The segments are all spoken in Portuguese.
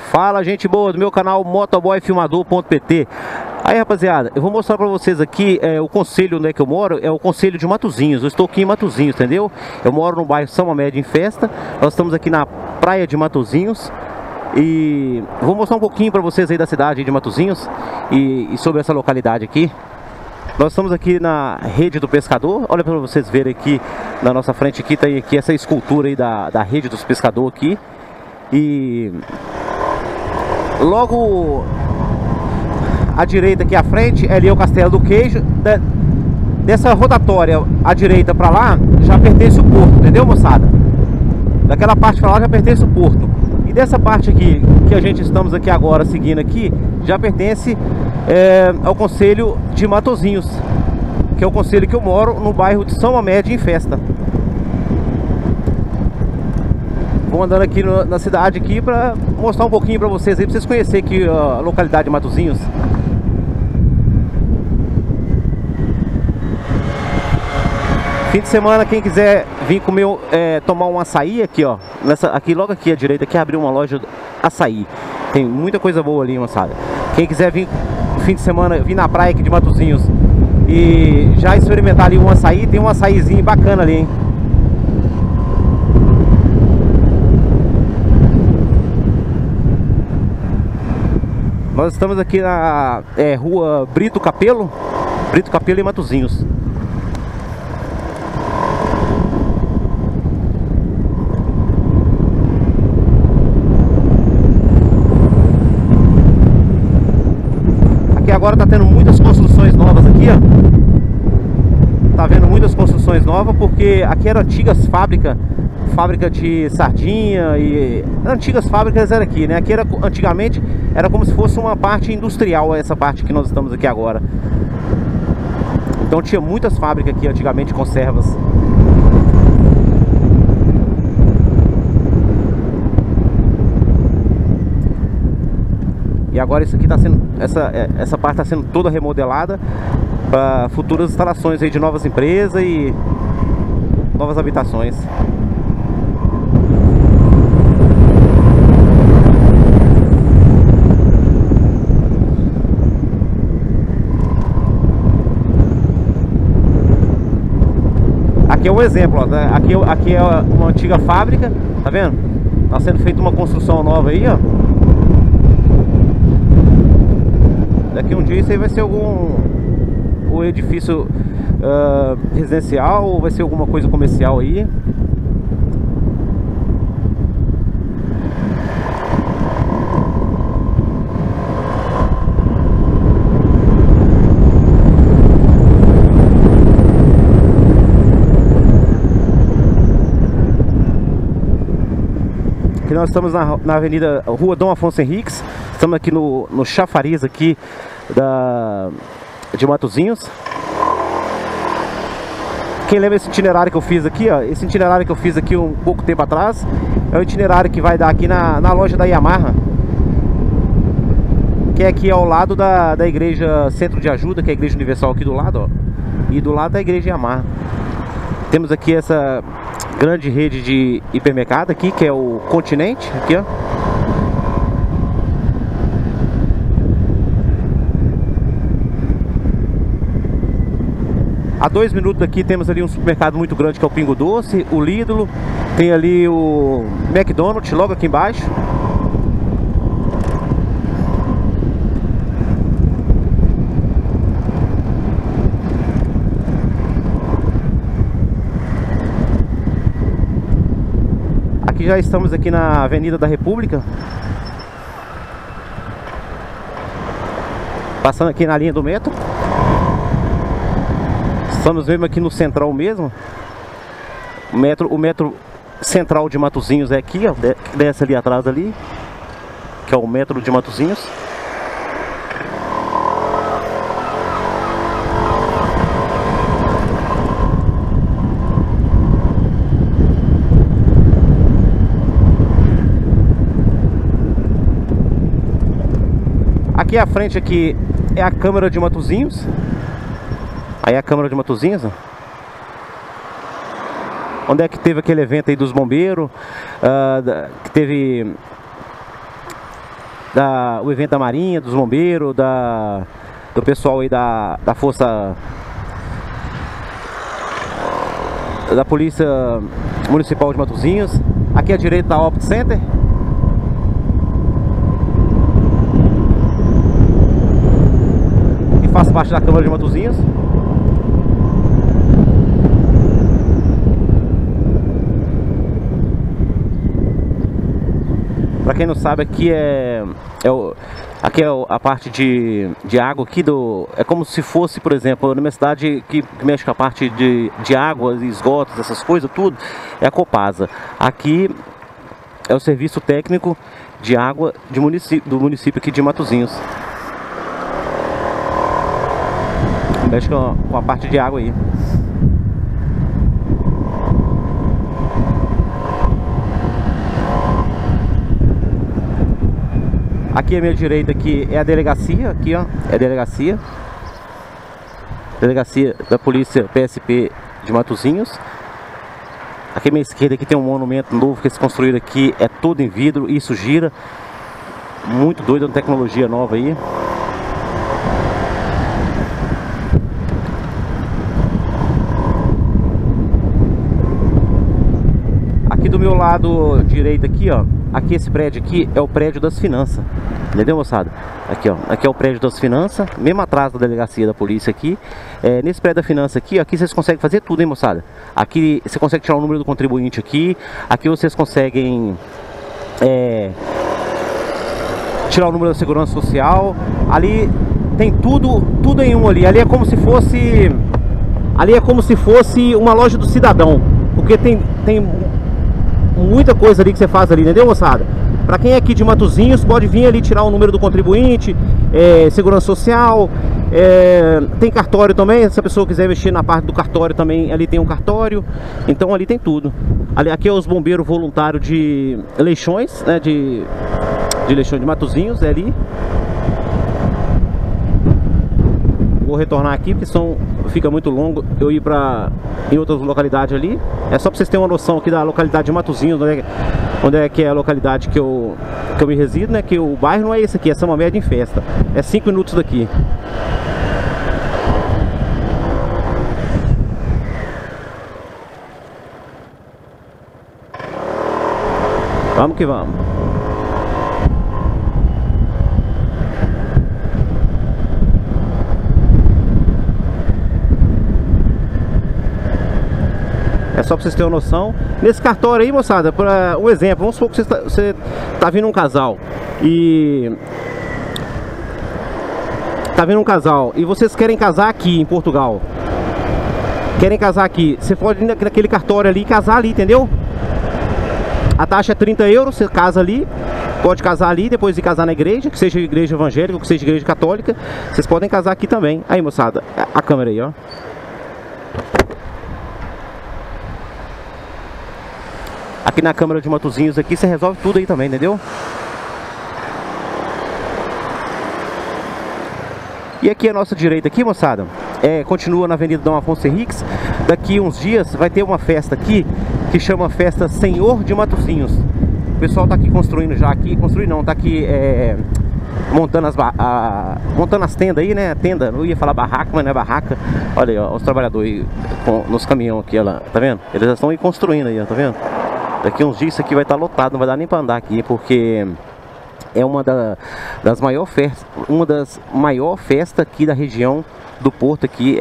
Fala, gente boa do meu canal motoboyfilmador.pt. Aí, rapaziada, eu vou mostrar pra vocês aqui o concelho onde é que eu moro. É o concelho de Matozinhos. Eu estou aqui em Matozinhos, entendeu? Eu moro no bairro São Amédio em Festa. Nós estamos aqui na praia de Matozinhos. E vou mostrar um pouquinho pra vocês aí da cidade de Matozinhos e sobre essa localidade aqui. Nós estamos aqui na Rede do Pescador. Olha para vocês verem aqui na nossa frente aqui, tem aqui essa escultura aí da Rede dos Pescador aqui. E logo à direita aqui à frente, ali é o Castelo do Queijo. Dessa rotatória à direita para lá, já pertence o porto, entendeu, moçada? Daquela parte para lá já pertence o porto. E dessa parte aqui, que a gente estamos aqui agora seguindo aqui, já pertence ao concelho de Matozinhos, que é o concelho que eu moro, no bairro de São Amédio em Festa. Vou andando aqui na cidade aqui para mostrar um pouquinho para vocês aí, para vocês conhecerem aqui a localidade de Matozinhos. Fim de semana, quem quiser vir comer, tomar um açaí aqui, ó, aqui logo aqui à direita, aqui abriu uma loja açaí. Tem muita coisa boa ali, moçada. Quem quiser vir fim de semana, vir na praia aqui de Matozinhos e já experimentar ali um açaí, tem um açaizinho bacana ali, hein? Nós estamos aqui na rua Brito Capelo em Matozinhos. Aqui agora tá tendo muitas construções novas aqui, ó. Tá vendo muitas construções novas porque aqui eram antigas fábrica de sardinha e antigas fábricas era aqui, né? Aqui era antigamente era como se fosse uma parte industrial, essa parte que nós estamos aqui agora. Então tinha muitas fábricas aqui antigamente de conservas. E agora isso aqui tá sendo, essa parte está sendo toda remodelada para futuras instalações aí de novas empresas e novas habitações. Aqui é um exemplo, ó. Aqui é uma antiga fábrica, tá vendo? Tá sendo feita uma construção nova aí, ó. Daqui um dia isso aí vai ser um edifício residencial, ou vai ser alguma coisa comercial aí. Aqui nós estamos na avenida Rua Dom Afonso Henriques. Estamos aqui no chafariz aqui de Matozinhos. Quem lembra esse itinerário que eu fiz aqui, ó? Esse itinerário que eu fiz aqui um pouco tempo atrás é o itinerário que vai dar aqui na loja da Yamaha, que é aqui ao lado da igreja Centro de Ajuda, que é a igreja universal aqui do lado, ó. E do lado da igreja Yamaha. Temos aqui essa grande rede de hipermercado aqui, que é o Continente, aqui, ó. A 2 minutos daqui temos ali um supermercado muito grande que é o Pingo Doce, o Lidl, tem ali o McDonald's logo aqui embaixo. Aqui já estamos aqui na Avenida da República, passando aqui na linha do metro. Estamos mesmo aqui no central mesmo. O metro central de Matozinhos é aqui, ó, desce ali atrás ali, que é o metro de Matozinhos. Aqui à frente aqui é a Câmara de Matozinhos. Aí a Câmara de Matozinhos, ó. Onde é que teve aquele evento aí dos bombeiros, que teve o evento da Marinha, dos Bombeiros, do pessoal aí da Força, da Polícia Municipal de Matosinhos. Aqui à direita da Opti Center. Que faz parte da Câmara de Matosinhos. Pra quem não sabe, aqui aqui é a parte de água aqui é como se fosse, por exemplo, numa cidade que mexe com a parte de água, esgotos, essas coisas, tudo, é a Copasa. Aqui é o serviço técnico de água do município aqui de Matosinhos. Mexe com a parte de água aí. Aqui à minha direita aqui é a delegacia, aqui ó, é a delegacia da Polícia PSP de Matosinhos. Aqui à minha esquerda aqui tem um monumento novo que eles construíram aqui, é todo em vidro, isso gira. Muito doido, uma tecnologia nova aí. Aqui do meu lado direito aqui, ó, aqui esse prédio aqui é o prédio das finanças. Entendeu, moçada? Aqui, ó, aqui é o prédio das finanças, mesmo atrás da delegacia da polícia aqui. Nesse prédio da finança aqui, ó, aqui vocês conseguem fazer tudo, hein, moçada? Aqui você consegue tirar o número do contribuinte aqui. Aqui vocês conseguem tirar o número da segurança social. Ali tem tudo em um ali. Ali é como se fosse uma loja do cidadão, porque tem muita coisa ali que você faz ali, entendeu, moçada? Pra quem é aqui de Matosinhos, pode vir ali tirar o número do contribuinte, segurança social, tem cartório também, se a pessoa quiser mexer na parte do cartório também, ali tem um cartório, então ali tem tudo. Aqui é os bombeiros voluntários de Leixões, né, de Leixões de Matosinhos, é ali. Vou retornar aqui porque fica muito longo eu ir em outras localidades ali. É só para vocês terem uma noção aqui da localidade de Matosinhos, onde é que é a localidade que eu me resido, né? Que o bairro não é esse aqui, é São Amédio em Festa. É 5 minutos daqui. Vamos que vamos. É só pra vocês terem uma noção. Nesse cartório aí, moçada, para um exemplo, vamos supor que você tá vindo um casal e vocês querem casar aqui em Portugal. Querem casar aqui, você pode ir naquele cartório ali e casar ali, entendeu? A taxa é 30 euros, você casa ali, pode casar ali, depois ir casar na igreja, que seja igreja evangélica, que seja igreja católica. Vocês podem casar aqui também. Aí, moçada, a câmera aí, ó. Aqui na Câmara de Matosinhos aqui, você resolve tudo aí também, entendeu? E aqui à nossa direita aqui, moçada, continua na Avenida Dom Afonso Henriques. Daqui uns dias vai ter uma festa aqui que chama Festa Senhor de Matosinhos. O pessoal tá aqui construindo já aqui, tá aqui montando as tendas aí, né? Tenda, não ia falar barraca, mas não é barraca. Olha aí, ó, os trabalhadores nos caminhões aqui, olha lá, tá vendo? Eles já estão aí construindo aí, ó, tá vendo? Daqui uns dias isso aqui vai estar lotado, não vai dar nem para andar aqui, porque é uma das maiores festas, aqui da região do Porto aqui,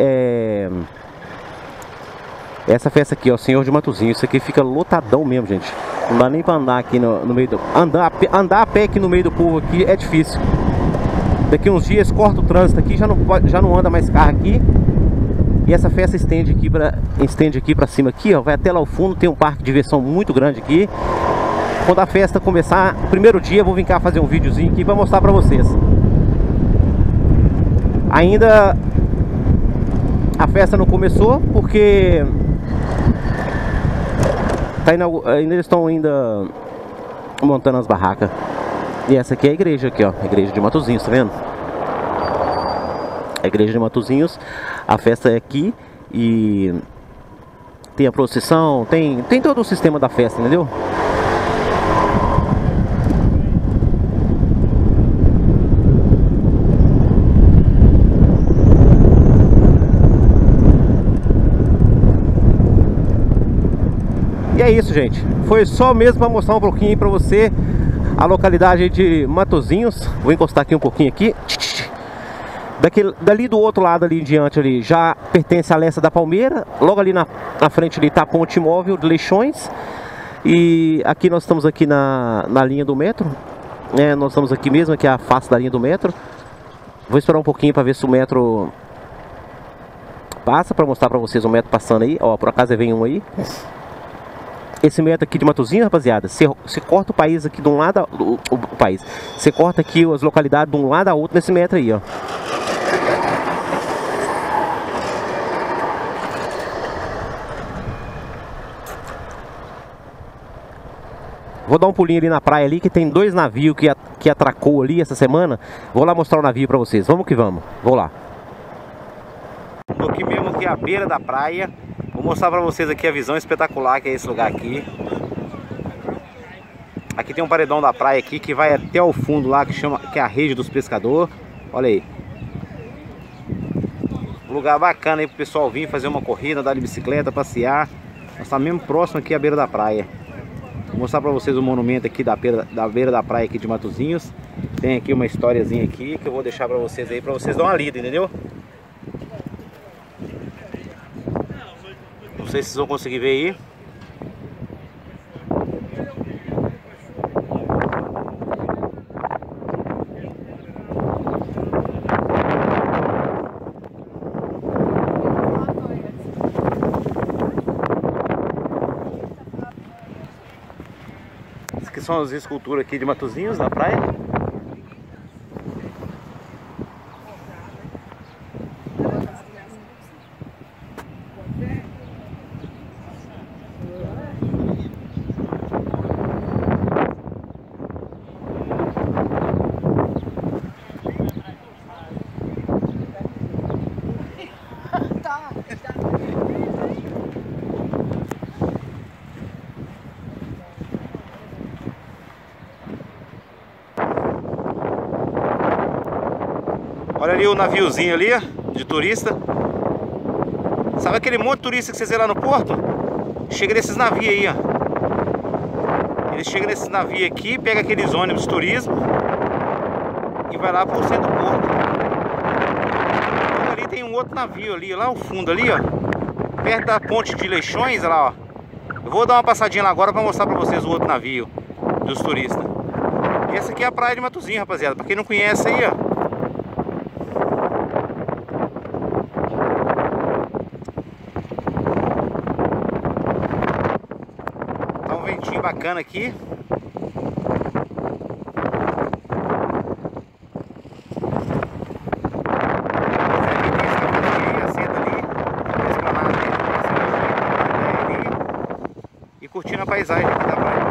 essa festa aqui, ó, Senhor de Matosinhos. Isso aqui fica lotadão mesmo, gente. Não dá nem para andar aqui no meio do... Andar a pé aqui no meio do povo aqui é difícil. Daqui uns dias corta o trânsito aqui, já não anda mais carro aqui. E essa festa estende aqui para cima aqui, ó, vai até lá ao fundo, tem um parque de diversão muito grande aqui. Quando a festa começar, primeiro dia, eu vou vir cá fazer um videozinho aqui para mostrar para vocês. Ainda a festa não começou porque ainda eles estão montando as barracas. E essa aqui é a igreja aqui, ó, a igreja de Matosinhos, tá vendo? A igreja de Matosinhos, a festa é aqui e tem a procissão, tem todo o sistema da festa, entendeu? é isso, gente. Foi só mesmo para mostrar um pouquinho aí para você a localidade de Matozinhos. Vou encostar aqui um pouquinho aqui. Dali do outro lado ali em diante ali já pertence à Lessa da Palmeira. Logo ali na frente ali tá a ponte móvel de Leixões. E aqui nós estamos aqui na linha do metro. Nós estamos aqui mesmo, aqui é a face da linha do metro. Vou esperar um pouquinho para ver se o metro passa, para mostrar para vocês o metro passando aí. Ó, por acaso vem um aí. Esse metro aqui de Matozinhos, rapaziada, você corta o país aqui de um lado, o país. Você corta aqui as localidades de um lado a outro nesse metro aí, ó. Vou dar um pulinho ali na praia ali, que tem 2 navios que atracou ali essa semana. Vou lá mostrar o navio pra vocês. Vamos que vamos. Vou lá. Tô aqui mesmo aqui à beira da praia. Vou mostrar pra vocês aqui a visão espetacular que é esse lugar aqui. Aqui tem um paredão da praia aqui que vai até o fundo lá, que é a rede dos pescadores. Olha aí. Um lugar bacana aí pro pessoal vir fazer uma corrida, andar de bicicleta, passear. Nós tá mesmo próximo aqui à beira da praia. Vou mostrar pra vocês o monumento aqui da beira da praia aqui de Matozinhos. Tem aqui uma historiazinha aqui que eu vou deixar pra vocês aí, pra vocês dar uma lida, entendeu? Não sei se vocês vão conseguir ver aí. Que são as esculturas aqui de Matozinhos na praia. Olha ali o naviozinho ali, de turista. Sabe aquele monte de turista que vocês vê lá no porto? Chega nesses navios aí, ó. Eles chegam nesses navios aqui, pega aqueles ônibus de turismo e vai lá pro centro do porto. Ali tem um outro navio ali, lá ao fundo ali, ó. Perto da ponte de Leixões, olha lá, ó. Eu vou dar uma passadinha lá agora pra mostrar pra vocês o outro navio dos turistas. E essa aqui é a praia de Matozinhos, rapaziada. Pra quem não conhece aí, ó. Ventinho bacana aqui. E curtindo a paisagem aqui da praia.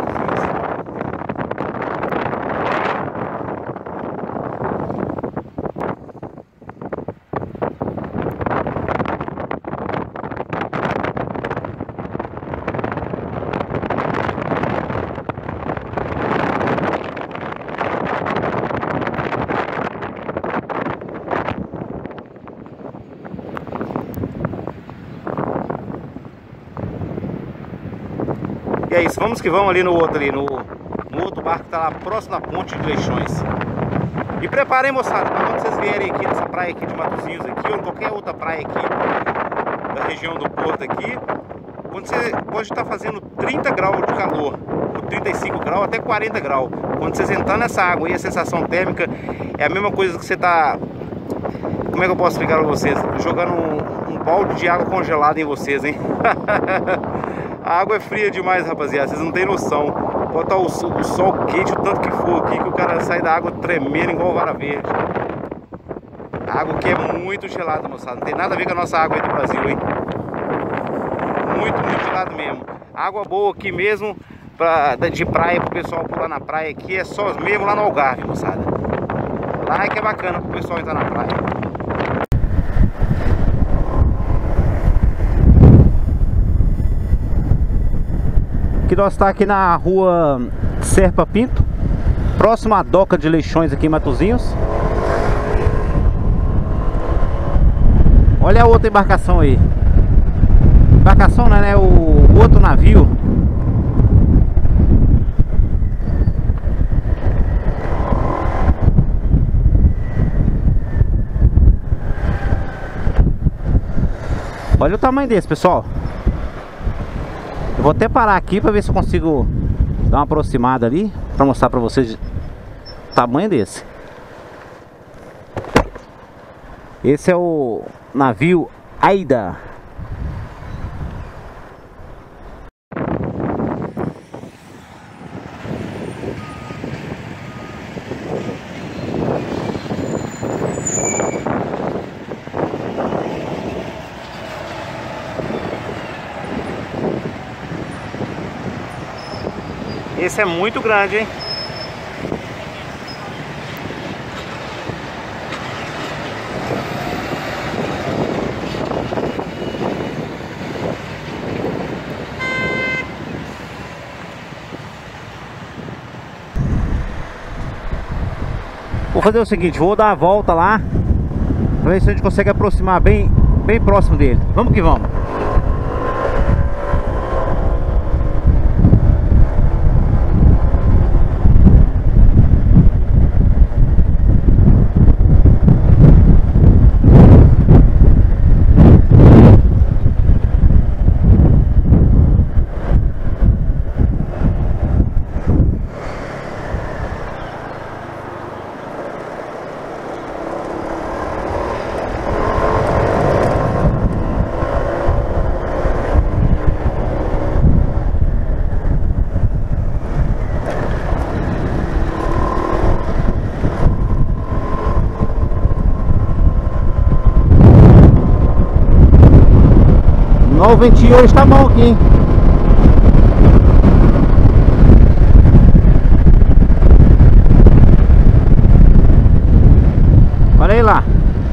E é isso, vamos que vamos ali no outro barco que tá lá próximo da ponte de Leixões. E preparem, moçada, para quando vocês vierem aqui nessa praia aqui de Matozinhos aqui, ou em qualquer outra praia aqui da região do porto aqui, quando você pode estar fazendo 30 graus de calor, ou 35 graus, até 40 graus. Quando vocês entrar nessa água aí, a sensação térmica é a mesma coisa que você tá... Como é que eu posso explicar para vocês? Jogando um balde de água congelada em vocês, hein? A água é fria demais, rapaziada, vocês não tem noção. Pode estar o sol quente, o tanto que for aqui, que o cara sai da água tremendo igual vara verde. A água aqui é muito gelada, moçada. Não tem nada a ver com a nossa água aí do Brasil, hein? Muito, muito gelado mesmo. Água boa aqui mesmo, de praia, pro pessoal pular na praia aqui, é só mesmo lá no Algarve, moçada. Lá é que é bacana pro pessoal entrar na praia. Que nós está aqui na rua Serpa Pinto, próximo à doca de Leixões aqui em Matozinhos. Olha a outra embarcação aí. Embarcação, né? O outro navio Olha o tamanho desse, pessoal. Eu vou até parar aqui para ver se eu consigo dar uma aproximada ali, para mostrar para vocês o tamanho desse. Esse é o navio Aida. Esse é muito grande, hein? Vou fazer o seguinte, vou dar a volta lá pra ver se a gente consegue aproximar bem próximo dele. Vamos que vamos. O ventinho hoje tá bom aqui, hein? Olha aí lá.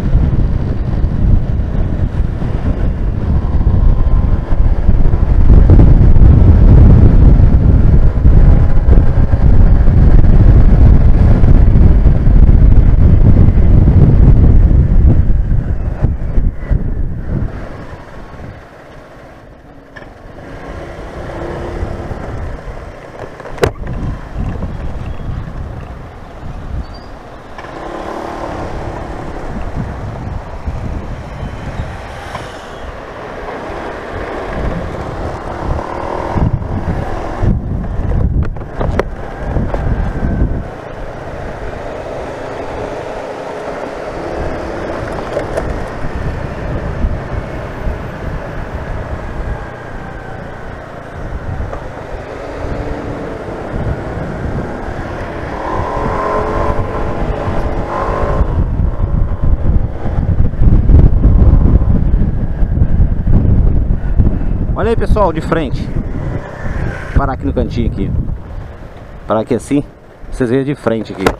Olha aí, pessoal, de frente. Vou parar aqui no cantinho aqui. Parar aqui assim, vocês veem de frente aqui.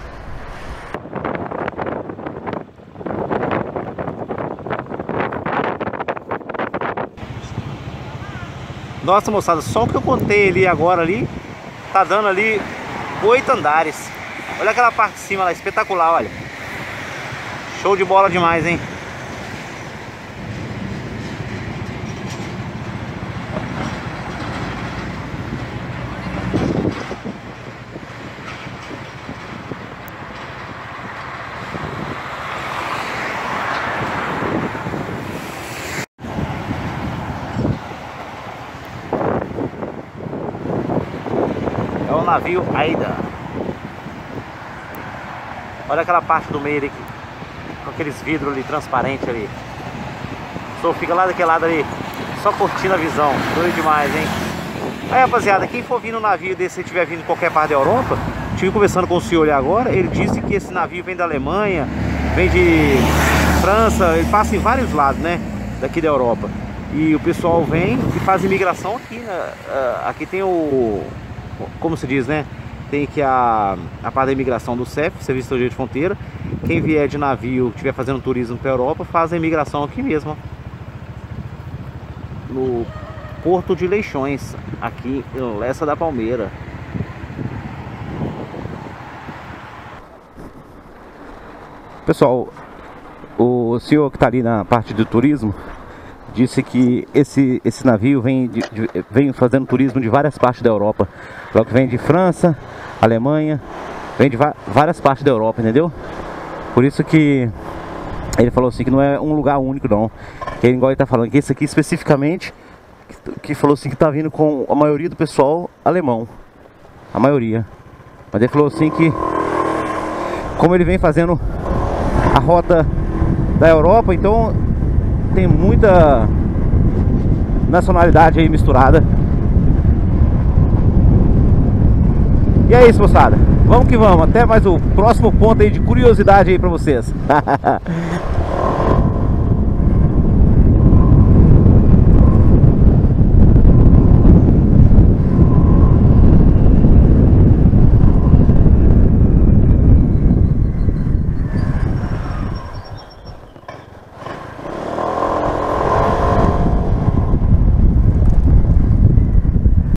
Nossa, moçada, só o que eu contei ali agora ali, tá dando ali 8 andares. Olha aquela parte de cima lá, espetacular, olha. Show de bola demais, hein? É o navio Aida. Olha aquela parte do meio ali, com aqueles vidros ali, transparentes ali. Só fica lá daquele lado ali, só curtindo a visão. Doido demais, hein? Aí, rapaziada, quem for vir no navio desse, se estiver vindo de qualquer parte da Europa, estive conversando com o senhor ali agora, ele disse que esse navio vem da Alemanha, vem de França, ele passa em vários lados, né, daqui da Europa. E o pessoal vem e faz imigração aqui, né? Aqui tem o, como se diz, né, tem aqui a parte da imigração do CEF, Serviço Estrangeiro de Fronteira. Quem vier de navio, estiver fazendo turismo para a Europa, faz a imigração aqui mesmo, no Porto de Leixões, aqui em Lessa da Palmeira. Pessoal, o senhor que está ali na parte do turismo disse que esse navio vem fazendo turismo de várias partes da Europa. Logo que vem de França, Alemanha, vem de várias partes da Europa, entendeu? Por isso que Ele falou assim que não é um lugar único não. Que ele, igual ele tá falando, que esse aqui especificamente, que falou assim que tá vindo com a maioria do pessoal alemão. A maioria. Mas ele falou assim que, como ele vem fazendo a rota da Europa, então tem muita nacionalidade aí misturada. E é isso, moçada. Vamos que vamos. Até mais o próximo ponto aí de curiosidade aí pra vocês.